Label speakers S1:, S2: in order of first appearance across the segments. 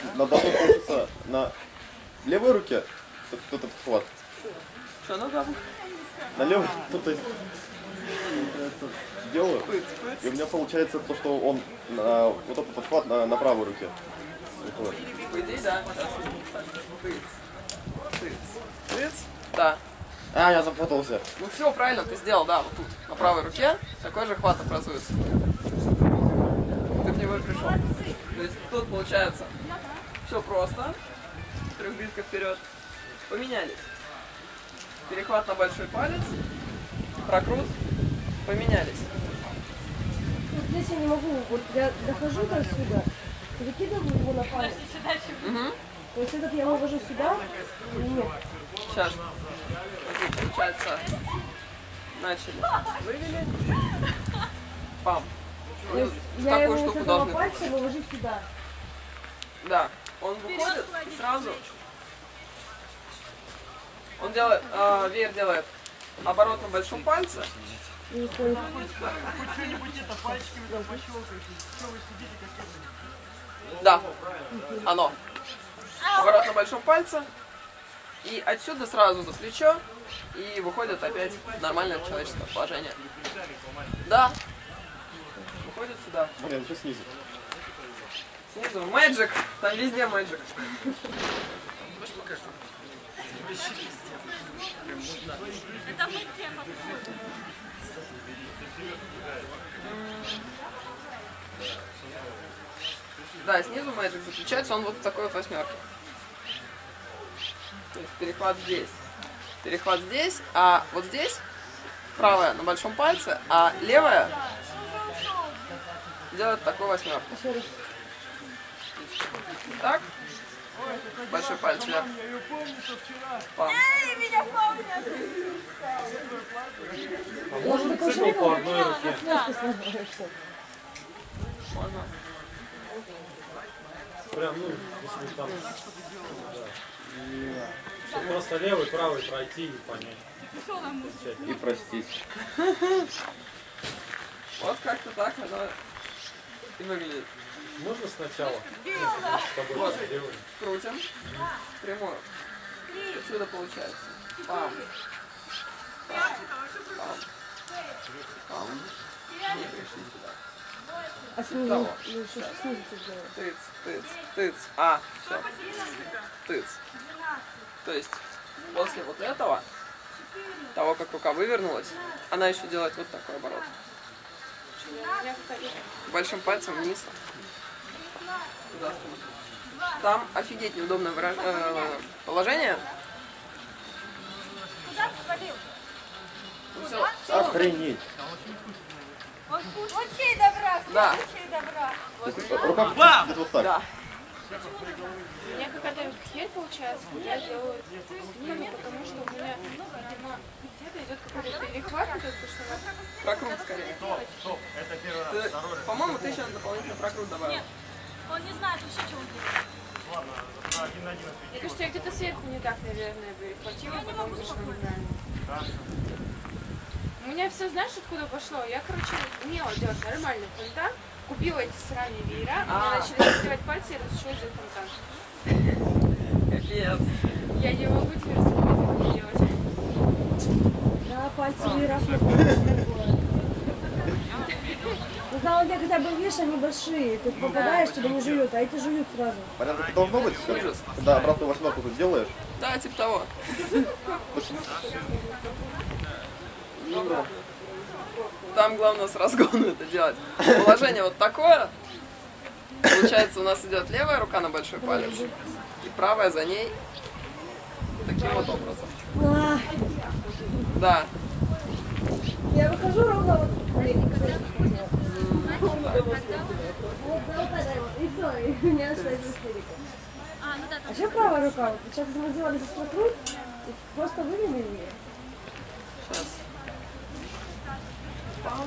S1: должно получиться на левой руке этот хват.
S2: Что надо?
S1: На левой, ну, то есть, делаю, и у меня получается то, что он вот этот подхват на правой руке.
S2: По идее, да. Тыц. Да.
S1: А, я запутался.
S2: Ну все правильно ты сделал, да, вот тут, на правой руке, такой же хват образуется. Ты в него и пришел. То есть тут получается все просто. Трехбитка вперед. Поменялись. Перехват на большой палец. Прокрут. Поменялись.
S3: Вот здесь я не могу, вот я дохожу до сюда, выкидываю его на палец.
S2: Угу.
S3: То есть этот я вывожу сюда или нет?
S2: Сейчас. Вот, получается, начали. Вывели. Пам.
S3: То есть
S2: В
S3: я
S2: такую
S3: его с
S2: штуку
S3: этого
S2: должны.
S3: пальца вывожу сюда.
S2: Да. Он выходит и сразу. Он делает, веер делает оборот на большом пальце.
S3: И уходит.
S2: Да. Оно. Оборот на большом пальце. И отсюда сразу за плечо. И выходит опять нормальное человеческое положение. Да. Выходит сюда.
S1: Блин, что снизу?
S2: Снизу мэджик. Там везде мэджик.
S4: Это мы тема.
S2: Да, снизу мэджик заключается, он вот в такой вот восьмерке. То есть перехват здесь. Перехват здесь, а вот здесь правая на большом пальце, а левая делает такую восьмерку.
S3: Еще раз.
S2: Так. Большой палец вверх. Пам.
S4: Меня помнят.
S3: Может, такой шаг по одной руке.
S2: Можно.
S5: Прям, ну, если там, чтобы просто левый, правый пройти и понять.
S1: И простить.
S2: Вот как-то так оно и выглядит.
S5: Можно сначала? С тобой
S2: Вот.
S5: сделаем.
S2: Крутим. Прямую. Отсюда получается. Пам. Пам. Пам. Пам. И пришли сюда.
S3: А снизу?
S2: Того.
S3: Ну, что снизу сделать?
S2: Тыц, тыц, тыц. А, все. Тыц. То есть после вот этого, того, как рука вывернулась, она еще делает вот такой оборот. Большим пальцем вниз. Там офигеть неудобное положение.
S4: Куда свалил?
S2: Ну, всё, в целом,
S1: Охренеть.
S4: Учи добра,
S2: Да.
S4: учи добра.
S1: Рука где-то вот так.
S2: да.
S6: У меня какая-то херь получается, я делаю снизу, потому что у меня, видимо, где-то идет какой-то перехват, вот это, что надо.
S2: Прокрут скорее. По-моему, ты сейчас дополнительно прокрут добавил.
S4: Он не знает вообще, что он делает.
S6: Мне кажется, я где-то сверху не так, наверное, перехватила, потом вышло неправильно. У меня все, знаешь, откуда пошло? Я, короче, умела делать нормально фонтан, купила эти сраные веера, у меня начали раздевать пальцы и разрешила сделать фонтан.
S2: Капец.
S6: Я не могу теперь это делать.
S3: Да, пальцы вверх не было. Ну, там, когда бы, видишь, они большие, ты попадаешь, тебя не жуют, а эти жуют сразу.
S1: Понятно, как должно быть?
S2: Ужас.
S1: Когда обратную восьмерку тут делаешь.
S2: Да, типа того. Там главное с разгону это делать. Положение вот такое. Получается, у нас идет левая рука на большой палец и правая за ней. Таким вот образом.
S3: А,
S2: Да.
S3: я выхожу ровно вот. И все, и у меня остается истерика. А еще правая рука? Вот сейчас мы сделали здесь прокрут и просто вывели ее.
S2: Сейчас. Пам.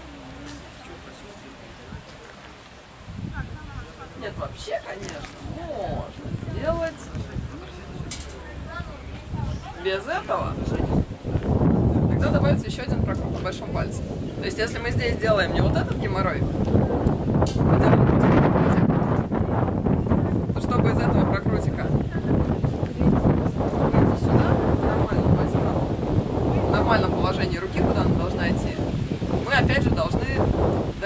S2: Нет, вообще, конечно, можно сделать без этого. Тогда добавится еще один прокрут на большом пальце. То есть, если мы здесь делаем не вот этот геморрой, а делаем просто вот этот, то чтобы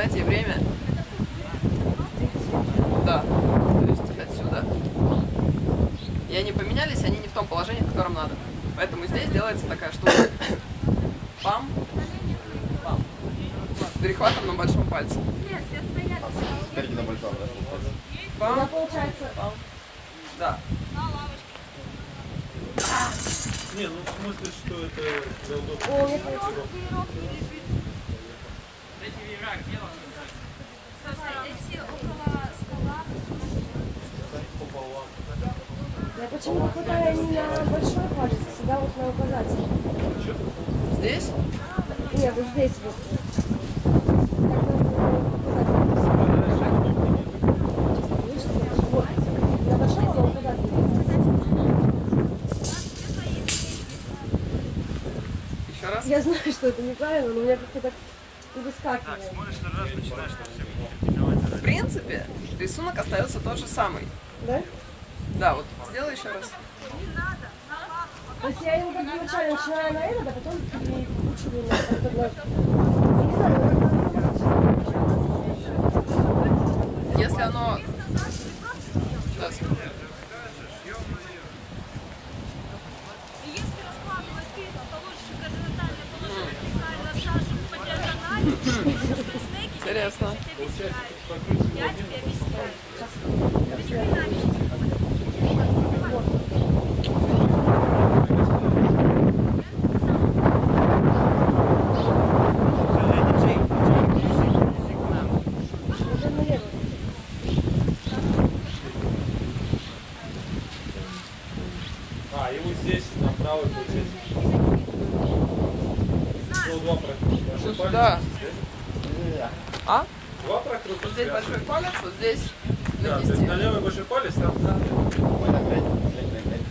S2: дать ей время. Да, то есть отсюда. И они поменялись, они не в том положении, в котором надо. Поэтому здесь делается такая штука. Пам, пам. С перехватом на большом пальце.
S1: Спереди на большом, да?
S3: Она
S2: Пам,
S3: получается...
S2: пам. Да.
S5: Не, ну в смысле, что это для удобства.
S3: О, мне кажется...
S5: Пополам.
S3: Я почему-то хватаю не на большой палец, а всегда вот на указатель.
S2: Здесь?
S3: Нет, вот здесь вот. Вот. На большом, а на указатель.
S2: Еще раз.
S3: Я знаю, что это неправильно, но у меня как-то так и выскакивает.
S2: В принципе, рисунок остается тот же самый.
S3: Да?
S2: Да, вот сделай еще раз.
S3: То есть я его как бы вначале начинаю на этот, а потом перекручиваю на этот одно. Я не знаю, как
S2: Если оно... Сейчас.
S4: Если раскладывать фильм, положишь горизонтально, положишь вертикально, Сашу по диагонали, стейки,
S2: Интересно.
S4: я тебе объясняю.
S5: А, и вот здесь на правой получается. Ну, два прокрута. Большой палец.
S2: Да. А?
S5: Два прокрута.
S2: Вот здесь большой палец, вот здесь
S5: Да,
S2: на
S5: то есть
S2: кисти.
S5: на левый большой палец, там
S1: Ой, так, глянь, глянь, глянь, глянь.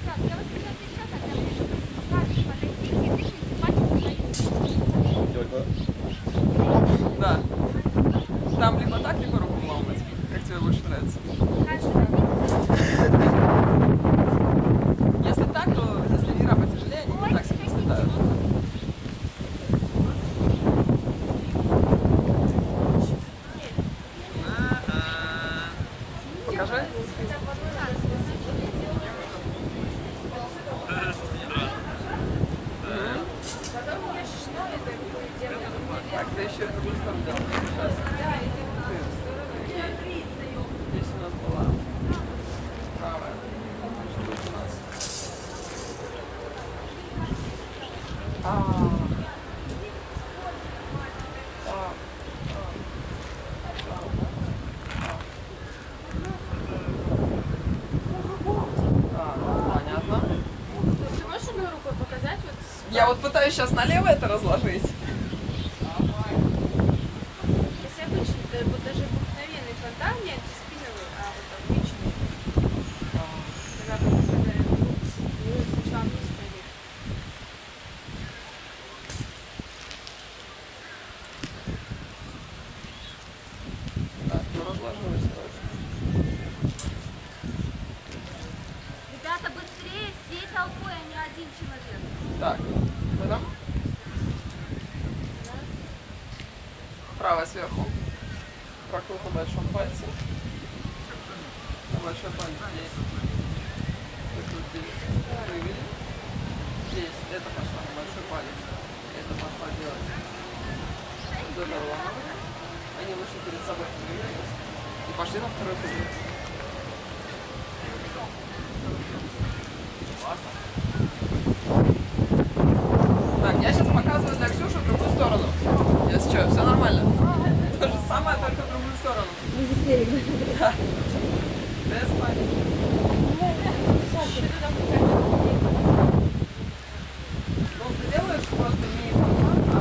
S1: Делай куда?
S2: Да. Там либо так, либо руку ломать. Как тебе больше нравится? Если так, то если лира потяжелее, они не так сильно слетают. Покажи. Так, ты еще эту сторону делал. Сейчас. Здесь у нас была правая. Что тут у нас? Понятно.
S6: Ты можешь одной рукой показать? Вот
S2: Я вот пытаюсь сейчас налево это разложить.
S6: если обычно, вот даже обыкновенный фонтан не антиспиновый, а вот обычный. Когда мы попадаем в руку, сначала вниз пойдет.
S2: Так, ну разложилось, короче.
S4: Ребята, быстрее, всей толпой, а не один человек.
S2: Так, что там? Правая сверху. Прокрут на большом пальце. На большой палец здесь. Прикрутили. Вывели. Здесь. Это пошла на большой палец. Это пошла делать. Вот это ровно. Они вышли перед собой, повернулись. И пошли на второй круг. Так, я сейчас показываю для Ксюши в другую сторону. Если что, все нормально. То же самое, только в другую сторону.
S3: Без истерик.
S2: Без паники. Ну, ты делаешь просто не формат, а...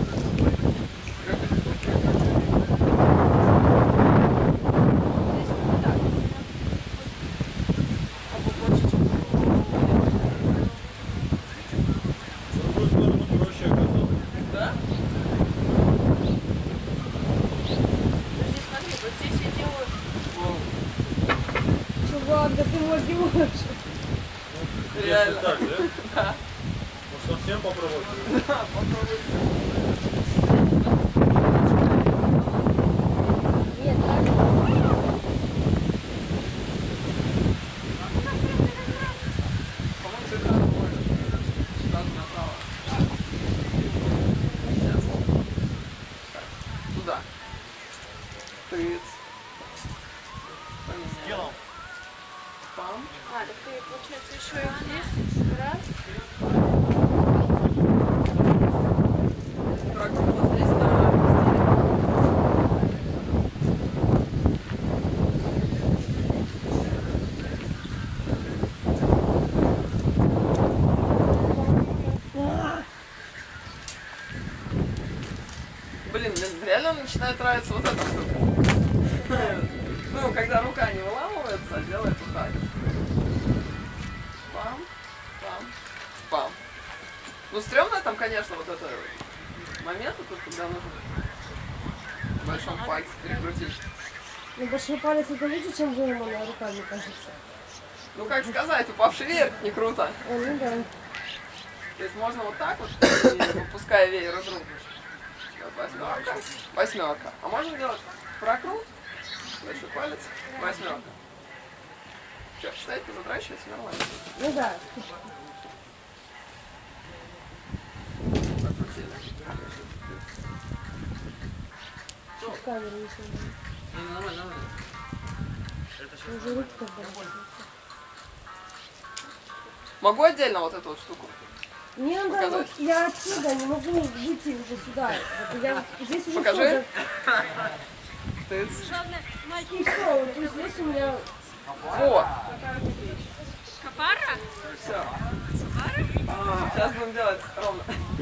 S2: Здесь вот так. Або больше, чем...
S5: в другую сторону проще оказалось.
S2: Да?
S6: Подожди, смотри, вот здесь я делаю...
S3: Чувак, да ты мой можешь.
S5: Если
S2: Реально.
S5: так, да?
S2: Да.
S5: Может, совсем попробовать?
S2: Да, попробуй. реально начинает нравиться вот эта штука. Ну, когда рука не выламывается, делает вот так. Пам, пам, пам. Ну, стрёмно там, конечно, вот это момент, тут, когда нужно в большом пальце перекрутить.
S3: Ну, большой палец это лучше, чем выломанная рука, мне кажется.
S2: Ну, как сказать, упавший веер не круто.
S3: Ну да.
S2: То есть можно вот так вот, и выпуская веер из рук. Вот восьмерка, восьмерка. А можно делать прокрут, большой палец, восьмерка. Что, считайте, задрачивается нормально.
S3: Ну да.
S2: Прокрутили.
S3: В камеру не снимаю.
S2: Нормально, нормально.
S3: Уже руки как бы.
S2: Могу отдельно вот эту вот штуку?
S3: Мне надо,
S2: Показать?
S3: вот, я отсюда не могу выйти уже сюда. Вот я здесь уже
S2: Покажи.
S3: всё,
S2: Тыц.
S3: и все, вот здесь у меня...
S2: Вот.
S4: Капара?
S2: Все. Сейчас будем делать ровно.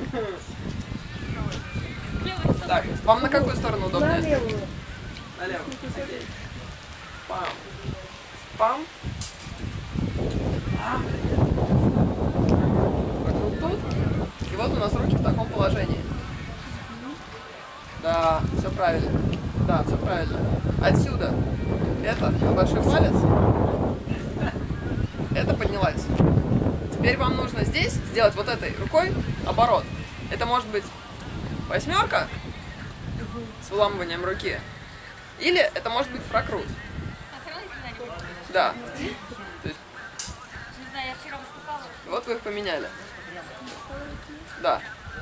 S2: Так, вам на какую сторону
S3: На
S2: удобнее?
S3: левую.
S2: Налево. Окей. Пам. Пам. Вокруг тут. И вот у нас руки в таком положении. Да, все правильно. Да, все правильно. Отсюда. Это большой палец. Это поднялась. Теперь вам нужно здесь сделать вот этой рукой оборот. Это может быть восьмерка с выламыванием руки. Или это может быть прокрут. Да. То есть,
S4: Не знаю, я вчера выступала.
S2: вот вы их поменяли. Да.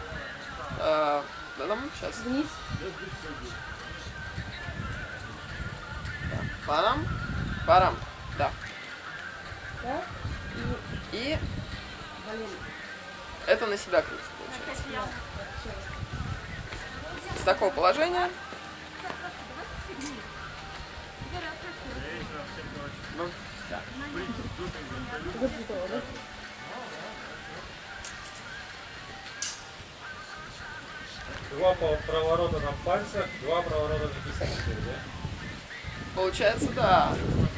S2: Сейчас.
S3: Вниз.
S2: Парам. Парам. Да.
S3: Да?
S2: И
S3: Блин.
S2: это на себя крутится, получается. С такого положения. Ну, да.
S3: Вот готово, да?
S5: Два проворота на пальцах, два проворота на кистях, да?
S2: Получается, да.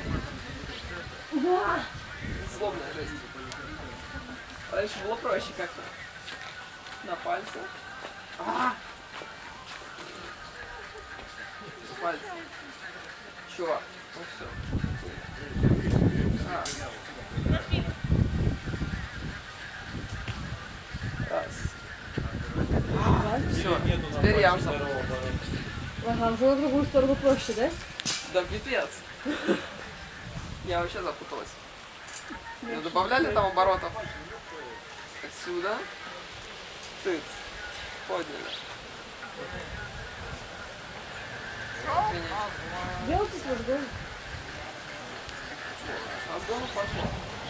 S3: Да.
S2: Злобная жизнь. Раньше было проще как-то. На пальце. Пальцы. Чё? Ну все. Раз. Все.
S5: Нету на
S2: Теперь я
S5: пальце
S2: уже.
S5: второго оборота.
S3: Ага, уже на другую сторону проще, да?
S2: Да пипец. Я вообще запуталась. Ну, добавляли там оборотов. Отсюда. Тыц. Подняли. Извините.
S3: Делайте с разгоном.
S2: С разгона пошло.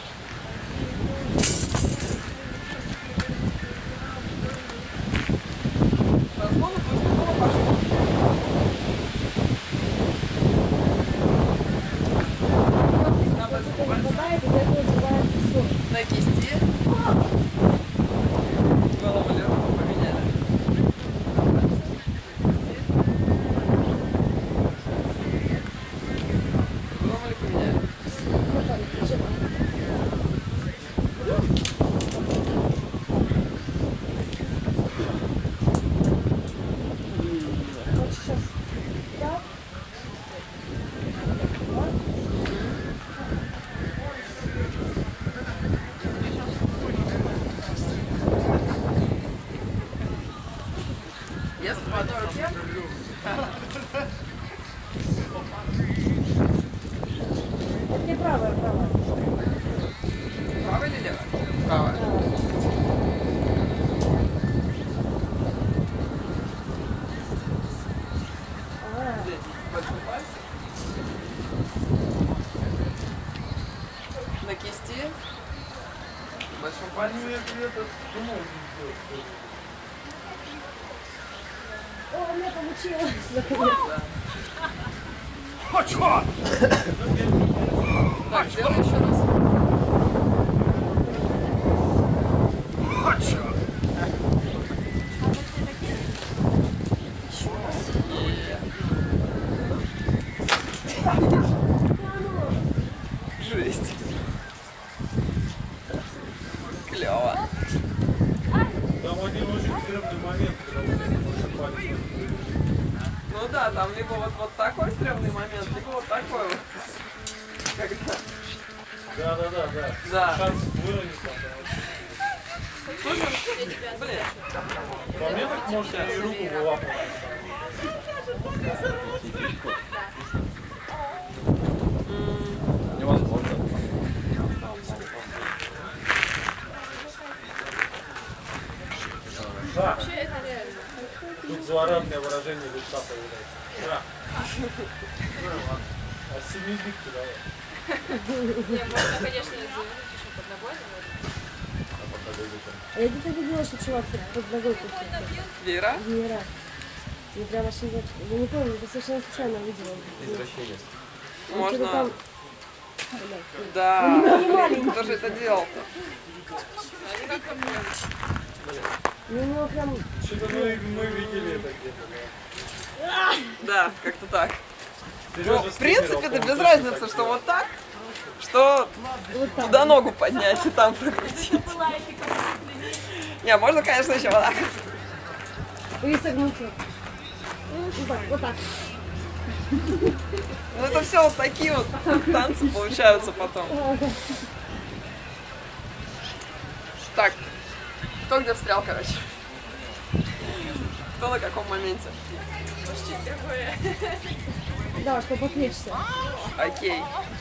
S2: С разгона пошло. Надо
S3: Это не хватает, из-за этого сбивается все.
S2: на кисти. Выломали руку, поменяли. Выломали, поменяли.
S3: Вот сейчас. Да.
S2: Если по одной руке,
S3: Это не правая, правая.
S2: правая или левая? Правая. Здесь большой палец. На кисти. Большой палец.
S3: О, у меня получилось. Наконец.
S2: Так, сделай еще раз.
S5: Там один очень стрёмный момент, когда вот этот большой палец.
S2: Ну да, там либо вот такой стрёмный момент, либо вот такой вот. Когда...
S5: Да.
S2: Да.
S5: Шанс выровнять там.
S2: Слушай, блин,
S5: По мне так можно и руку вылапывать.
S1: Невозможно.
S5: Да. Тут злорадное выражение лица появляется. Да. А семидикты давай.
S6: Не, можно, конечно, завернуть еще под ногой.
S3: А я где-то видела, что чувак под ногой крутился.
S2: Вера?
S3: Вера. Я прям вообще я не помню, это совершенно случайно видела.
S1: Извращение.
S3: Он что-то
S2: Можно...
S3: там...
S2: Да.
S3: Не маленький.
S2: Кто же это делал-то?
S3: Ну, у него прям...
S5: Что-то мы видели это где-то.
S2: Да, как-то так.
S5: Сережа
S2: Ну, в принципе,
S5: Скипер,
S2: это
S5: он
S2: без
S5: точно
S2: разницы,
S5: так
S2: что
S5: делал.
S2: вот так, что
S3: Вот так.
S2: туда ногу поднять и там прокрутить. Не, можно, конечно, еще вот так.
S3: Или согнуться. Вот так, вот так.
S2: Ну это все вот такие вот танцы получаются потом. Так, кто где встрял, короче? Кто на каком моменте?
S3: Да, чтобы отвлечься.
S2: Окей.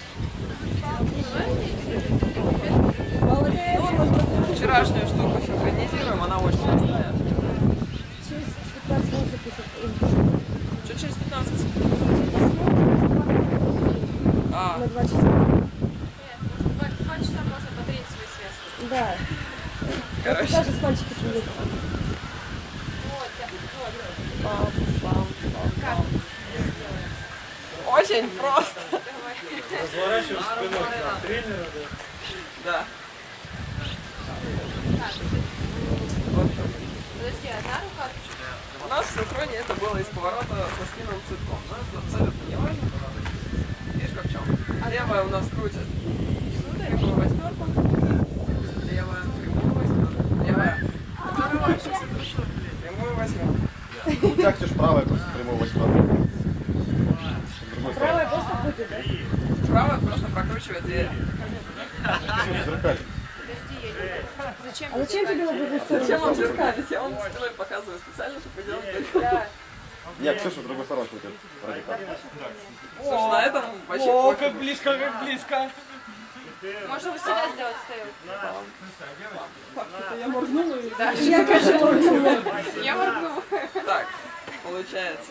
S3: Молодец, можно
S2: Вчерашнюю штуку синхронизируем, она очень простая.
S3: через 15 минут записывать.
S2: Что через 15? А,
S3: На 2 часа.
S6: 2 часа можно подарить свою связку.
S3: Да.
S2: короче.
S3: Даже с мальчиком приедет.
S2: Очень просто.
S5: Разворачиваем спиной к тренеру, да.
S2: Да.
S6: Подожди, одна рука?
S2: У нас в синхроне это было из поворота со спинным цветком. Но это абсолютно не важно. Фишка в чем? Левая у нас крутит прямую восьмерку. Левая прямую восьмерку. Левая прямую восьмерку.
S1: У тебя, Ксюш, правая просто прямую восьмерку. С другой стороны.
S3: Правая просто крутит, да?
S2: Правая просто прокручивает дверь.
S1: Ксюш, зеркаль.
S6: Зачем?
S3: А зачем тебе на другую сторону?
S2: Зачем он зеркалить? Я вам спиной показываю специально, чтобы делать дырку.
S1: Нет, Ксюша, с другой стороны крутит. Радикал.
S2: Слушай, на этом вообще
S5: О,
S2: пофиг.
S5: как близко, как близко.
S6: Можно у себя сделать стою.
S2: Я моргнула и... Да.
S3: Я, конечно, моргнула.
S6: Я моргну.
S2: Так, получается.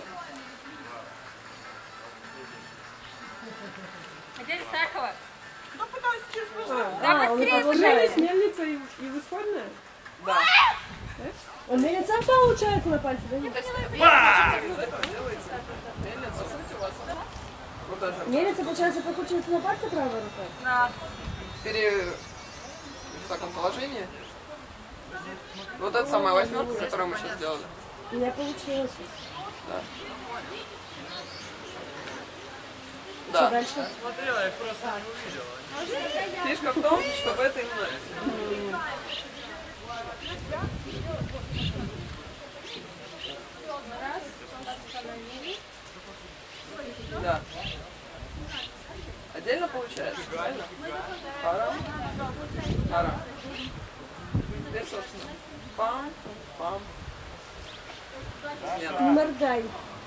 S4: Где Листакова?
S3: А, он продолжает.
S7: Мельница и исходная?
S2: Да.
S3: Он мельница получается на пальце, да? Нет?
S2: Мельница, суть у вас. Куда же?
S3: Мельница, получается, прокручивается на пальце правая рука?
S2: В таком положении. Вот это самая восьмерка, которую мы сейчас сделали.
S3: У меня получилось.
S2: Да.
S3: Что
S2: Да.
S3: дальше?
S2: Фишка в том, чтобы это именно... Да. Отдельно получается, правильно? Пара. Пара. Теперь, собственно, пам, пам. Смена.
S3: Не моргай.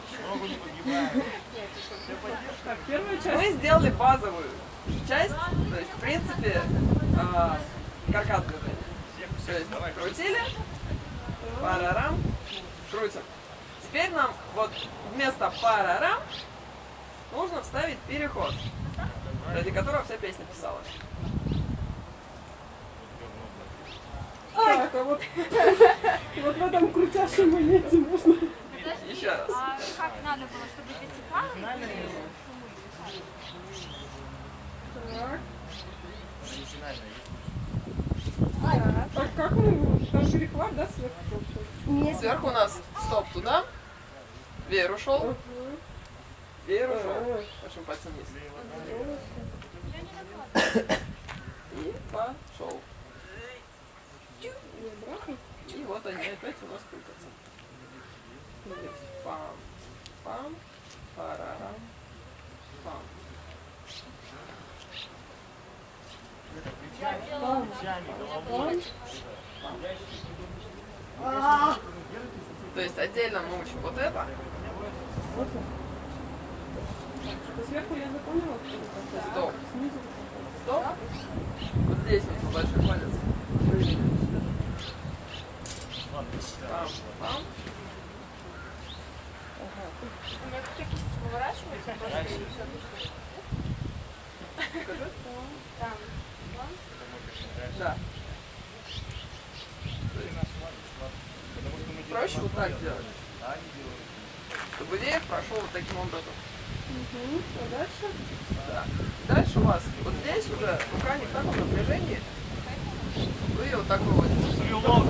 S7: Так, первая часть.
S2: Мы сделали базовую часть, то есть, в принципе, каркас движения. То есть, крутили, парарам, крутим. Теперь нам вот вместо парарам нужно вставить переход, ради которого вся песня писалась.
S7: Так, а вот в этом крутящем моменте можно...
S2: Еще раз.
S4: А как надо было, чтобы вертикально?
S7: Так, как мы... Там перехват, да, сверху получается?
S3: Нет.
S2: Сверху у нас стоп туда, веер ушел, веер ушел. Большим пальцем вниз. И пошел. вот они опять у нас крутятся. Пам, пам, парарам, пам. То есть отдельно мы учим вот это.
S7: Сверху я запомнила, что это
S2: Стоп.
S7: снизу.
S2: Стоп. Вот здесь вот большой палец. Пам, пам.
S6: У меня как-то кисть поворачивается, просто и все.
S2: Покажи.
S6: Там.
S2: Да. Проще вот так делать. Чтобы веер прошел вот таким образом.
S7: А дальше?
S2: Да. Дальше у вас вот здесь уже рука не в таком напряжении. Вы ее вот так выводите.
S5: Свело,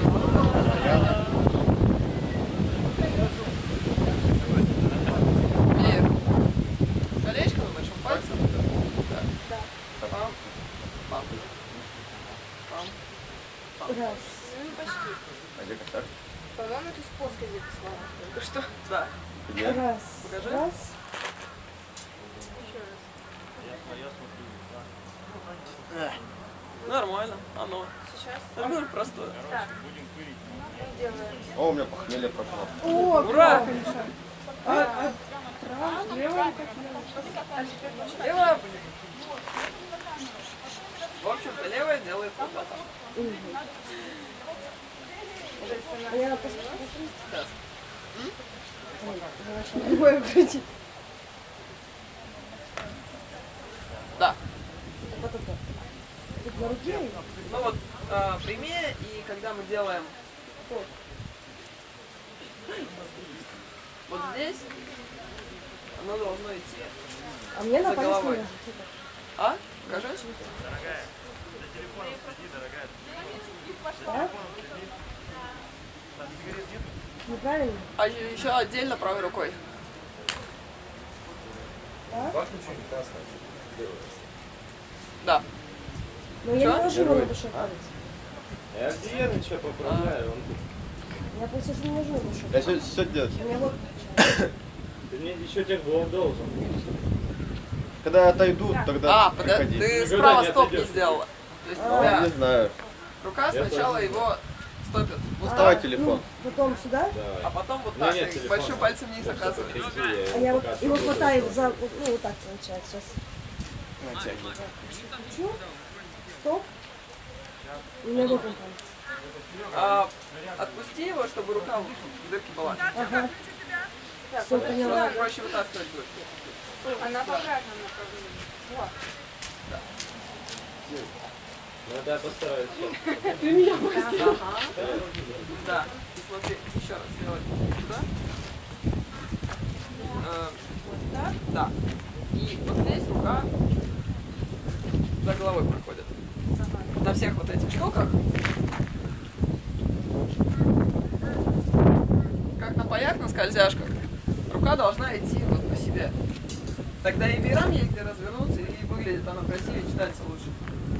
S2: Веер. Колечко на большом пальце. Да. Пам. Пам. Пам. Пам.
S3: Раз.
S6: Ну, почти.
S1: А где контакт?
S6: По-моему, ты с плоской записала. Только что.
S2: Да.
S1: Где?
S3: Раз.
S2: Покажи.
S3: Раз.
S6: Еще раз.
S2: Нормально. Оно.
S6: Сейчас.
S2: Размер простой.
S6: Так. Мы делаем.
S1: О, у меня похмелье прошло.
S7: О,
S2: Ура!
S7: Миша. Правая, левая, как левая.
S2: Левая будет. В общем-то, левая делает вот это.
S3: А я посмотрю.
S2: Сейчас.
S3: Другое крутить.
S2: Да.
S3: Вот это. Тут на руке.
S2: Ну вот, прямее, и когда мы делаем вот здесь, оно должно идти.
S3: А мне на
S2: За
S3: палец
S2: головой.
S3: не ложится.
S2: А? Покажи.
S3: Так? Неправильно?
S2: А еще отдельно правой рукой. Да.
S3: Но я
S2: Что?
S3: не ложу его на большой палец.
S5: Я где ничего поправляю?
S3: Я получается не ложу на большой
S1: Я
S3: палец.
S1: все делать.
S3: У меня вот
S5: Ты мне еще тех двух должен.
S1: Когда отойду, тогда
S2: А,
S1: приходи.
S2: ты
S5: Никогда
S2: справа
S5: не
S2: стоп не
S5: отойдешь.
S2: сделала. То есть у
S1: Не
S2: тебя
S1: знаю.
S2: рука сначала его стопит. Вот
S1: Доставай
S2: так,
S1: телефон.
S3: потом сюда,
S2: а потом вот
S5: У меня
S2: так.
S5: нет
S2: И
S5: телефона.
S2: большим пальцем вниз оказывается.
S3: а я вот его хватаю за, ну вот так получается сейчас. Чуть, стоп. И у меня в этом палец.
S2: Отпусти его, чтобы рука в дырке была.
S3: Ага.
S6: Так,
S3: Все, поняла.
S2: Сразу проще вытаскивать будет.
S6: она в обратном направлении. Вот.
S5: Надо постараться.
S2: Ага. Да. И смотри, еще раз сделай сюда. Вот так. Да. И вот здесь рука за головой проходит. На всех вот этих штуках. Как на паях, на скользяшках. Рука должна идти вот по себе. Тогда и веерам есть где развернуться, и выглядит оно красивее, читается лучше.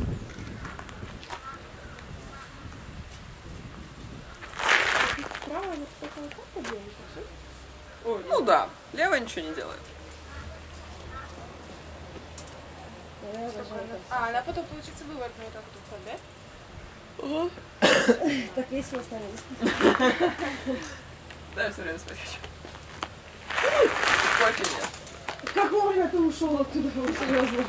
S3: Правая вот только вот так поделать.
S2: Ну да, левая ничего не делает.
S6: А, она потом, получится, выворотно вот так вот уходит, да?
S3: Так весело становится.
S2: Да, я все время спать хочу. Кофе нет.
S3: Как вовремя ты ушел оттуда, вот серьезно.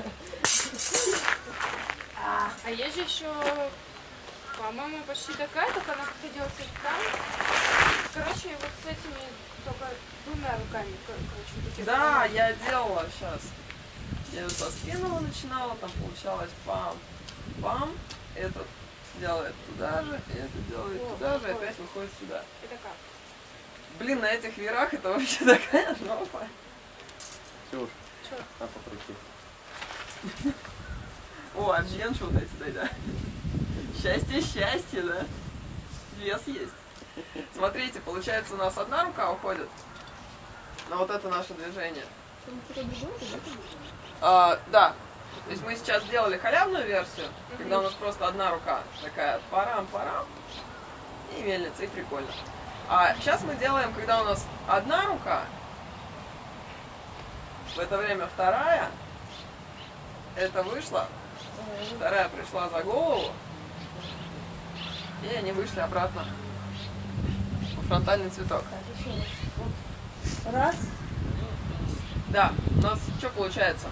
S6: А есть же еще, по-моему, почти такая, только она как-то делается там. Короче, вот с этими только двумя руками, короче, вот эти
S2: Да, я делала сейчас. Я со спинного начинала, там получалось пам, пам. Этот делает туда же, и это делает туда же, и опять выходит сюда.
S6: Это как?
S2: Блин, на этих веерах это вообще такая жопа.
S1: Ксюш,
S6: Чё?
S1: на покрути.
S2: О, обмен что вот эти, да. Счастье, счастье, да. Вес есть. Смотрите, получается, у нас одна рука уходит на вот это наше движение. Да. То есть мы сейчас сделали халявную версию, когда у нас просто одна рука такая парам-парам. и мельница, и прикольно. А сейчас мы делаем, когда у нас одна рука, в это время вторая, это вышла, вторая пришла за голову, и они вышли обратно в фронтальный цветок.
S3: Так, еще раз. Вот. Раз.
S2: Да, у нас что получается?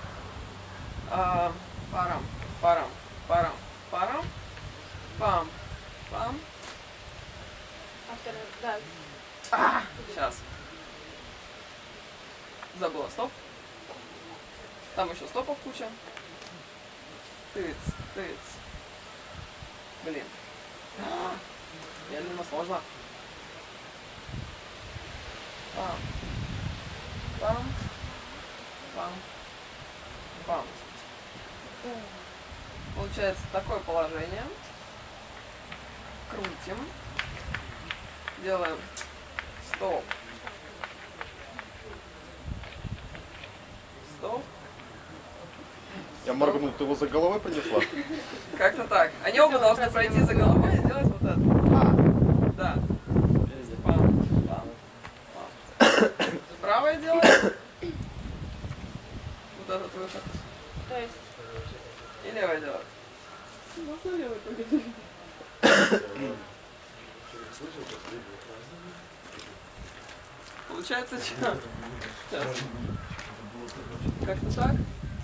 S2: Парам, парам, парам, парам, пам, пам.
S6: А второй, да.
S2: Сейчас. Забыла стоп. Там еще стопов куча. Тыц, тыц. Блин. Медленно, сложно. Пам. Пам. Пам. Пам. Получается такое положение. Крутим. Делаем стоп. Стоп.
S1: Я моргнул, ты его за головой принесла?
S2: Как-то так. Они оба должны пройти за головой и сделать вот это. Да. Пам, пам, пам. Правое делаем. Вот этот выход.
S6: То есть,
S2: И левое делаем.
S7: Можно левый поговорить?
S2: Получается, что? Сейчас. Как-то так.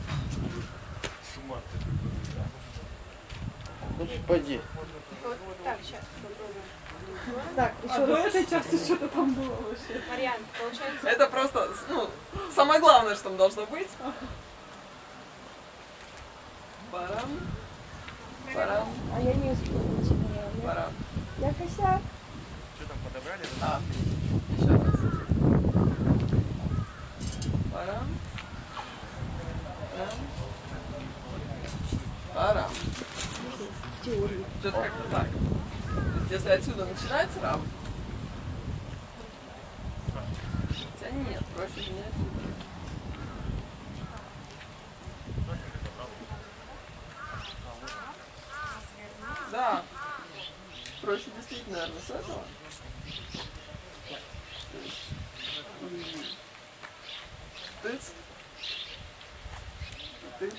S1: Ну, пойди.
S6: вот так, сейчас попробуем.
S3: Так,
S7: А
S3: еще
S7: до
S3: раз.
S7: этой части что-то там было вообще.
S6: Марьян, получается,
S2: Это просто, ну, самое главное, что там должно быть. Парам. Парам.
S3: А я не успела ничего.
S2: Парам.
S3: Я косяк.
S2: А, еще раз. Парам. Парам. Парам.
S3: Теория.
S2: Что-то как-то так. То есть, если отсюда начинается рам, хотя нет, проще не отсюда. Да. Проще действительно, наверное, с этого. Тыц. Тыц.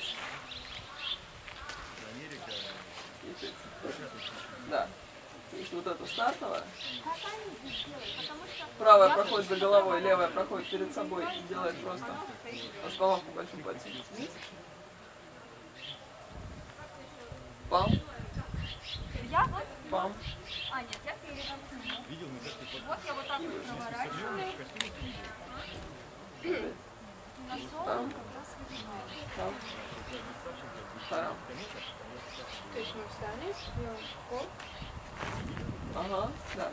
S2: И тыц. Да. То есть вот это стартовое. Правая проходит за головой, левая проходит перед собой и делает просто остановку большим пальцем. Пам.
S4: Я вот...
S2: Пам.
S4: А, нет, я переверну. Вот я вот так вот наворачиваю. На солнце
S2: Пам.
S4: как раз вынимаю.
S2: Пам. Парам.
S6: то есть мы встали, делаем кол.
S2: Ага, да.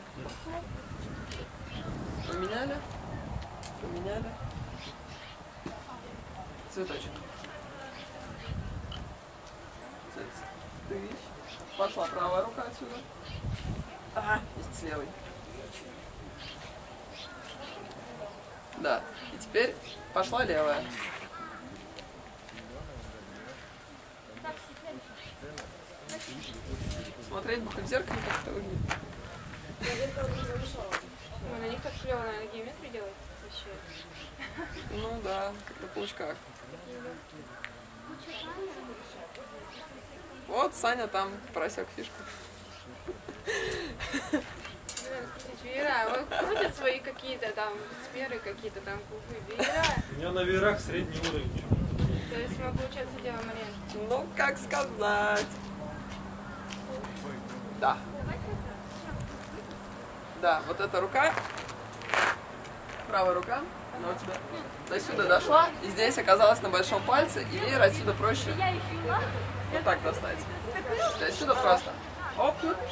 S2: Поменяли. Поменяли. Цветочек. Тыщ. Пошла правая рука отсюда. Ага, есть с левой. Да. И теперь пошла левая. Смотреть бы хоть в зеркале, как это выглядит.
S6: Ну, на них так клево, наверное, геометрию делать вообще.
S2: Ну да, как на паучках. Вот Саня там просек фишку.
S6: Вера, он крутит свои какие-то там сферы, какие-то там куклы. Вера.
S5: У меня на верах средний уровень.
S6: То есть мы, получается, делаем момент.
S2: Ну, как сказать. Да. Да, вот эта рука, правая рука, она у тебя до сюда дошла, и здесь оказалась на большом пальце, и веер отсюда проще вот так достать. То есть отсюда просто оп,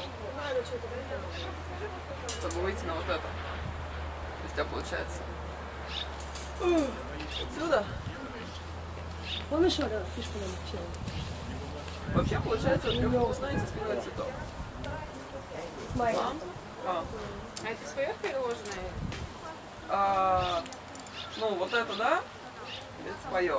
S2: чтобы выйти на вот это. То есть у тебя получается отсюда.
S3: Помнишь, вот эту фишку нам учила?
S2: Вообще получается вот как знаете, спиной цветок.
S3: Смайл.
S2: Пам.
S6: А это свое приложенное?
S2: Ну, вот это, да, без споев.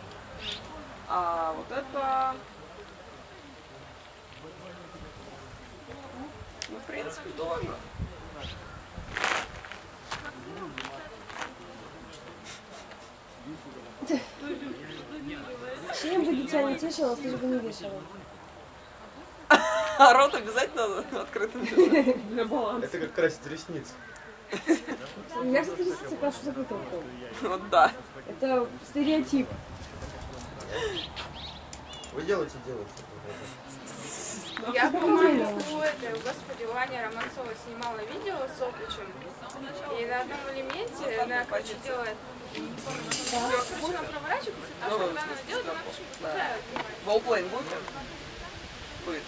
S2: А вот это... Ну, в принципе, принципе, тоже.
S3: Чем бы дитя не тешилось, ты же бы не вешала.
S2: А рот обязательно открытым держать?
S7: Для баланса.
S1: Это как красить ресницы.
S3: Я, кстати, ресницы крашу закрытым ртом.
S2: Вот да.
S3: Это стереотип.
S1: Вы делаете.
S6: Я, по-моему, господи, Ваня Романцова снимала видео с Опличем, и на одном элементе она, короче, делает, можно проворачиваться, а что когда она делает, она начинает.
S2: Волплейн будет? Будет.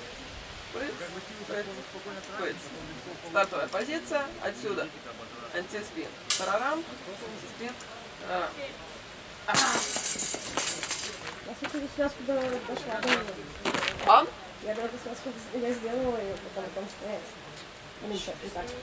S2: Стартовая позиция. Отсюда. Антиспин. Тарарам. Антиспин.
S3: А с этой связку дошла до нее.
S2: А?
S3: Я эту связку я сделала ее, потому что я... Ну, сейчас, не так.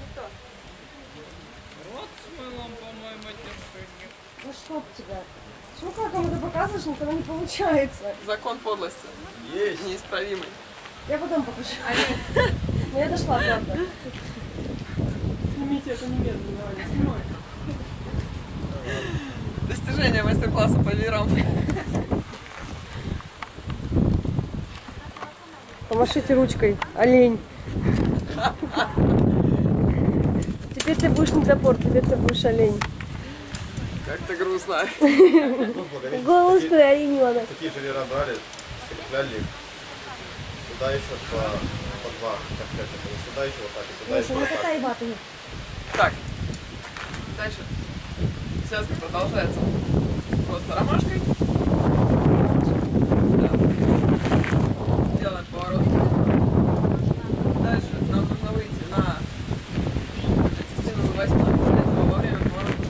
S7: Рот с мылом, по-моему, терпение.
S3: Ну что тебя? Что как кому-то показываешь, никогда не получается.
S2: Закон подлости.
S1: Есть.
S2: Неисправимый.
S3: Я потом покажу. Но я дошла, правда.
S7: Снимите это немедленно, Ваня, снимай.
S2: Достижение мастер-класса по веерам.
S3: Помашите ручкой, олень. Теперь ты будешь не топор, теперь ты будешь олень.
S2: Как-то грустно.
S3: Голос ты олень, ладно.
S1: Такие же вера брали, скрепляли их. Сюда еще по два, как это, сюда еще вот так, и сюда еще
S3: Ну
S1: вот так.
S3: катай ватами.
S2: Так. Дальше. Связка продолжается. Просто ромашкой. Да. Делаем поворот. Дальше нам нужно выйти на антиспиновую восьмерку. Для этого во время поворота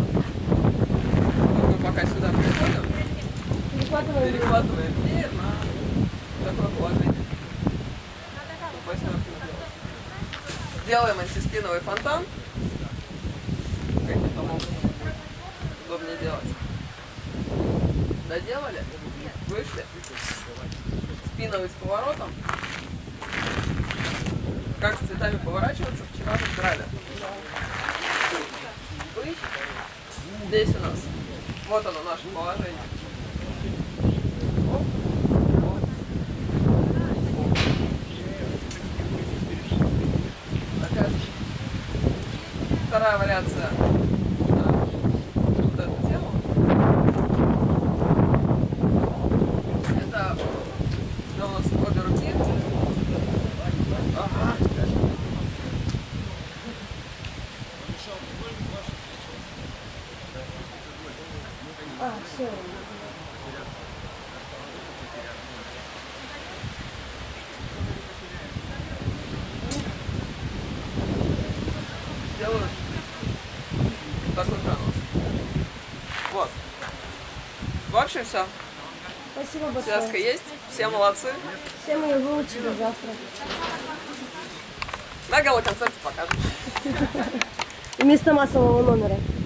S2: мы пока сюда приходим, перехватываем и на такое положение. Восьмерку. Делаем антиспиновый фонтан. Каким-то образом будет удобнее делать. Доделали, вышли, спиновый с поворотом. Как с цветами поворачиваться, вчера разбирали. Вы. Здесь у нас, вот оно наше положение. Оп, оп, оп. Такая же. Вторая вариация. Вот эту тему. Это у нас обе руки. Ага.
S3: А, все.
S2: Делаю такой канал. Вот. В общем, все.
S3: Спасибо большое.
S2: Связка есть. Все молодцы.
S3: Все мы ее выучили завтра.
S2: На гала-концерте покажем.
S3: Вместо массового номера.